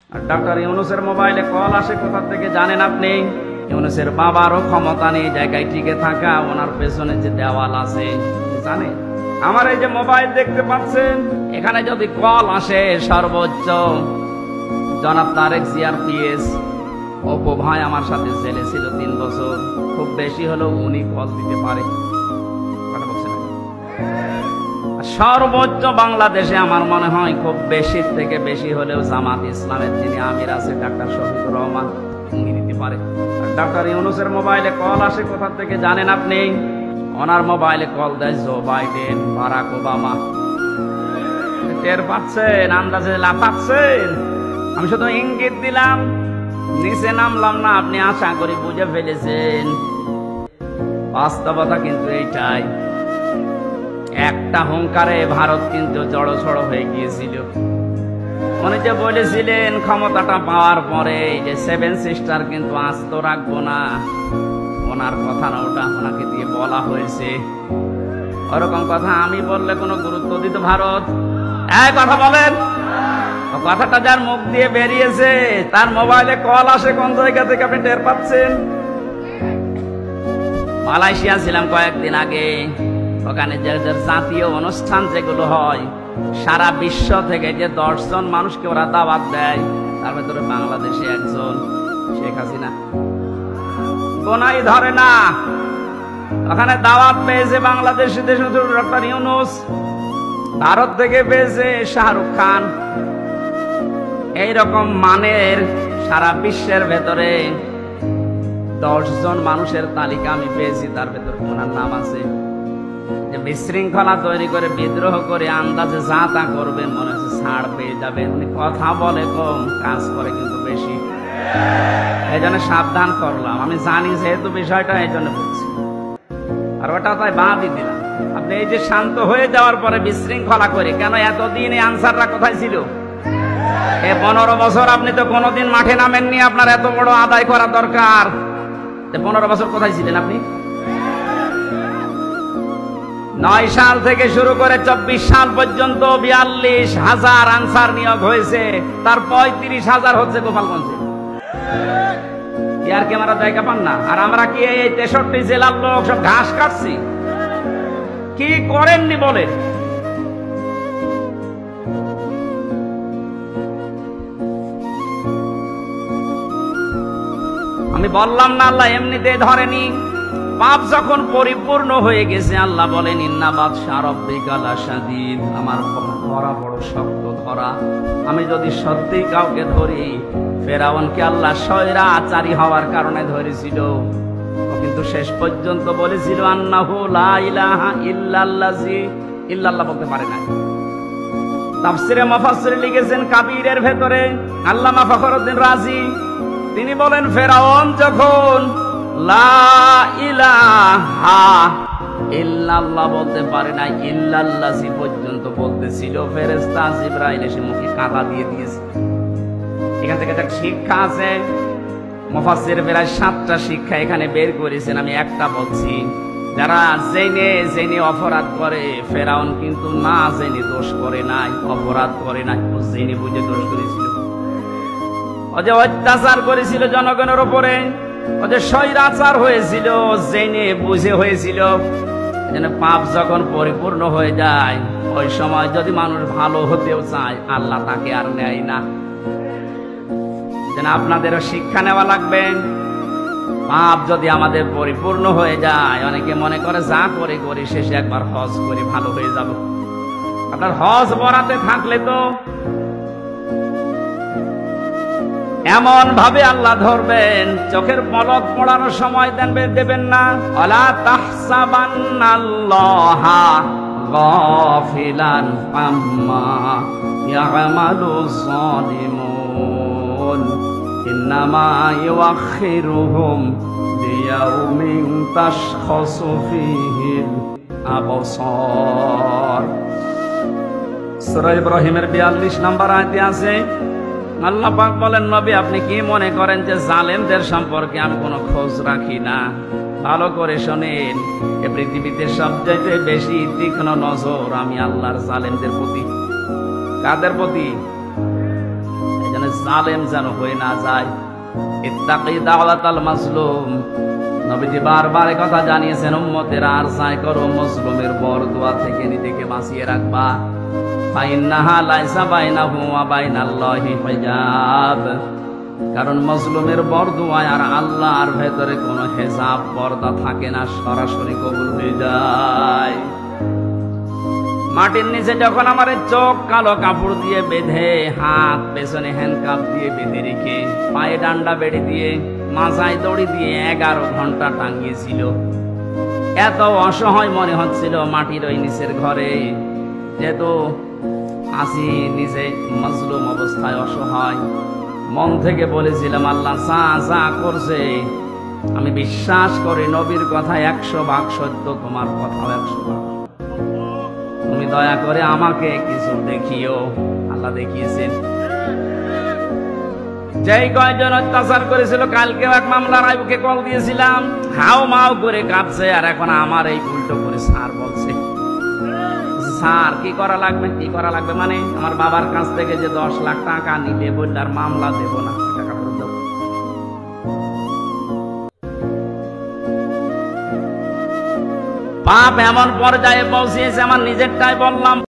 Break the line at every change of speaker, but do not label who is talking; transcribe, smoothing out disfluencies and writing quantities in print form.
আর doctor ইউনূসের মোবাইলে call আসে কোথা থেকে জানেন আপনি? ইউনূসের বাবারও ক্ষমতা নেই জায়গায় টিকে থাকা, ওনার পেছনে যে দেওয়াল আছে জানেন? আমার এই যে মোবাইল দেখতে পাচ্ছেন, এখানে যদি কল আসে সর্বোচ্চ জনাব তারেক জিয়ার পিএস অপু ভাই আমার সাথে জেলে ছিল 3 বছর, খুব বেশি হলেও উনি কল দিতে পারে। সর্বোচ্চ বাংলাদেশে আমার মনে হয় খুব বেশি থেকে বেশি হলেও জামাত ইসলামের যিনি আমির আছে ডাক্তার শফিকুর রহমান, উনি দিতে পারে। আর ডক্টর ইউনূসের মোবাইলে কল আসে কোথা থেকে জানেন আপনি? ওনার মোবাইলে কল দেয় জো বাইডেন, বারাক ওবামা। টের পাচ্ছেন? আন্দাজে লাফাচ্ছেন? আমি শুধু ইঙ্গিত দিলাম, নিচে নামলাম না, আপনি আশা করি বুঝে ফেলেছেন। বাস্তবতা কিন্তু এইটাই। একটা হুঙ্কারে ভারত কিন্তু জড়সড় হয়ে গিয়েছিল। উনি যে বলেছিলেন ক্ষমতাটা পাওয়ার পরে যে 7 সিস্টার কিন্তু আস্ত রাখবো না, ওনার কথা না, ওটা ওনাকে দিয়ে বলা হয়েছে। ওরকম কথা আমি বললে কোনো গুরুত্ব দিত ভারত? এই কথা বলেন। কথাটা যার মুখ দিয়ে বেরিয়েছে তার মোবাইলে কল আসে কোন জায়গা থেকে আপনি টের পাচ্ছেন? মালয়েশিয়া ছিলাম কয়েকদিন আগে, ওখানে যে জাতীয় অনুষ্ঠান যেগুলো হয় সারা বিশ্ব থেকে যে 10 জন মানুষকে ওরা দাওয়াত দেয়, তার ভেতরে বাংলাদেশে একজন, শেখ হাসিনা। কোনাই ধরে না। ওখানে দাওয়াত পেয়েছে বাংলাদেশি ডক্টর ইউনূস, ভারত থেকে পেয়েছে শাহরুখ খান। এইরকম মানের সারা বিশ্বের ভেতরে 10 জন মানুষের তালিকা আমি পেয়েছি, তার ভেতরে ওনার নাম আছে। যে বিশৃঙ্খলা তৈরি করে বিদ্রোহ করে আন্দাজে যা তা করবেন, মনে হচ্ছে ছাড় পেয়ে যাবেন। উনি কথা বলে কম, কাজ করে কিন্তু বেশি। এই জন্য সাবধান করলাম, আমি জানি যেহেতু বিষয়টা, এই জন্য বলছি। আর ওটা তাই বাদই দিলাম। আপনি এই যে শান্ত হয়ে যাওয়ার পরে বিশৃঙ্খলা করে কেন এতদিন এই আনসাররা কোথায় ছিল? 15 বছর আপনি তো কোনোদিন মাঠে নামেননি, আপনার এত বড় আদায় করা দরকার। 15 বছর কোথায় ছিলেন আপনি? 9 সাল থেকে শুরু করে 24 সাল পর্যন্ত 42,000 আনসার নিয়োগ হয়েছে, তার 35,000 হচ্ছে গোপালগঞ্জে। আর কি আমরা জায়গা পান না? আর আমরা কি এই 63 জেলার লোক সব ঘাস কাটছি? কি করেননি বলে? আমি বললাম না আল্লাহ এমনিতে ধরেনি। পাপ যখন পরিপূর্ণ হয়ে গেছে, আল্লাহ বলেন ইন্না বাতশা রাব্বিকা লাশাদীদ, আমার ধরা বড় শক্ত ধরা। আমি যদি সত্যি কাউকে ধরি, ফেরাউনকে আল্লাহ স্বৈরাচারী হওয়ার কারণে ধরেছিল, ও কিন্তু শেষ পর্যন্ত বলেছিল আন্নাহু লা ইলাহা ইল্লাল্লাযী, ইল্লাল্লাহ বলতে পারে না। তাফসিরে মুফাসসির লিখেছেন কাবীরের ভেতরে আল্লামা ফখরুদ্দিন রাজি, তিনি বলেন ফেরাউন যখন লা ইলাহা ইল্লাল্লাহ বলতে পারে না, ইল্লাল্লাযী পর্যন্ত বলতেছিল, ফেরেশতা জিবরাইল এসে মুখে কাঁটা দিয়ে দিয়েছে। এখান থেকে একটা শিক্ষা আছে। মুফাসসির প্রায় 7টা শিক্ষা এখানে বের করেছেন, আমি একটা বলছি। যারা জেনে অপরাধ করে, ফেরাউন কিন্তু না জেনে দোষ করে নাই, অপরাধ করে নাই, ও জেনে বুঝে দোষ করেছিল। ও যে অত্যাচার করেছিল জনগণের উপরে, ও যে স্বৈরাচার হয়েছিল, জেনে বুঝে হয়েছিল। পাপ যখন পরিপূর্ণ হয়ে যায়, ওই সময় যদি মানুষ ভালো হতেও চায়, আল্লাহ তাকে আর নেয় না। আপনাদেরও শিক্ষা নেওয়া লাগবে। পাপ যদি আমাদের পরিপূর্ণ হয়ে যায়, অনেকে মনে করে যা করে করি শেষে একবার হজ করে ভালো হয়ে যাব। আপনার হজ বরাতে থাকলে তো এমন ভাবে আল্লাহ ধরবেন, চোখের পলক পড়ানোর সময় দেবেন না। ওয়ালা তাহসাবান্নাল্লাহা গাফিলান আম্মা ইয়ামালুজ যালিমুন, ইন্নামা ইউআখিরুহুম লিয়াউমিন তাশখাসু ফীহিল আবসার। সূরা ইব্রাহিমের 42 নম্বর আয়াতে আছে, আল্লাহ পাক বলেন নবী আপনি কি মনে করেন যে জালেমদের সম্পর্কে আমি কোনো খোঁজ রাখি না? ভালো করে শোনেন, এই পৃথিবীতে সবচাইতে বেশি তীক্ষ্ণ নজর আমি আল্লাহর জালেমদের প্রতি। কাদের প্রতি? জালেম যেন হয়ে না যায়। ইত্তাকি দাওয়াতাল মাজলুম, নবীজি বারবার কথা জানিয়েছেন উম্মতেরা আর চাই করো মজলুমের বরদোয়া থেকে নিজেকে বাঁচিয়ে রাখবা। ফাইন্নাহা লাইসা বাইনাহু ওয়া বাইনাল্লাহি হিজাব, কারণ মজলুমের বরদোয়ায় আর আল্লাহর ভেতরে কোনো হেজাব পর্দা থাকে না, সরাসরি কবুল হয়ে যায়। মাটির নিচে যখন আমার চোখ কালো কাপড় দিয়ে বেঁধে, হাত পেছনে হ্যান্ডকাপ দিয়ে বেঁধে রেখে, পায়ে ডান্ডা বেড়ে দিয়ে, মাথায় দড়ি দিয়ে 11 ঘন্টা টাঙ্গিয়েছিল, এত অসহায় মনে হচ্ছিল মাটির ওই নিচের ঘরে। যেহেতু আসি নিজে মজলুম অবস্থায় অসহায়, মন থেকে বলেছিলাম আল্লাহ যা করছে আমি বিশ্বাস করি নবীর কথা 100 ভাগ সত্য, তোমার কথাও 100 ভাগ। তুমি দয়া করে আমাকে কিছু দেখিও। আল্লাহ দেখিয়েছেন। যেই কয়জন অত্যাচার করেছিল, কালকেও এক মামলার আইবুকে কল দিয়েছিলাম, হাও মাও করে কাঁদছে, আর এখন আমার এই উল্টো করে স্যার বলছে। স্যার কি করা লাগবে? কি করা লাগবে মানে আমার বাবার কাছ থেকে যে 10 লাখ টাকা নিতে বললে আর মামলা দেব না, টাকা ফেরত দাও। পাপ এমন পর্যায়ে পৌঁছেছে আমার নিজেরটাই বললাম